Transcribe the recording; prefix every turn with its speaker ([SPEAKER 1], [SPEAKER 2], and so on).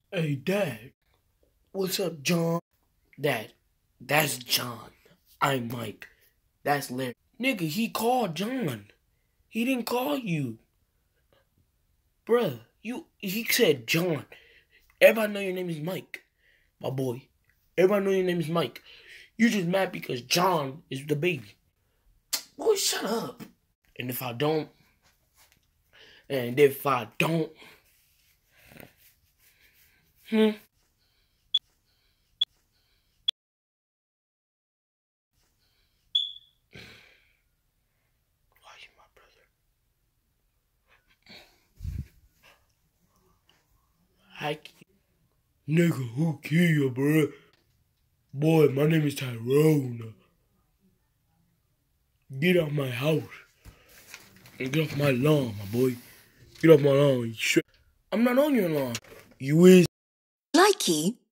[SPEAKER 1] Hey, Dad. What's up, John? Dad, that's John. I'm Mike. That's Larry. Nigga, he called John. He didn't call you. Bruh, he said John. Everybody know your name is Mike, my boy. Everybody know your name is Mike. You just mad because John is the baby. Boy, shut up. And if I don't, hmm? Why you my brother? Hike. Nigga, who kill you, bruh? Boy, my name is Tyrone. Get off my house. And get off my lawn, my boy. Get off my lawn. I'm not on your lawn. You is.
[SPEAKER 2] Likey.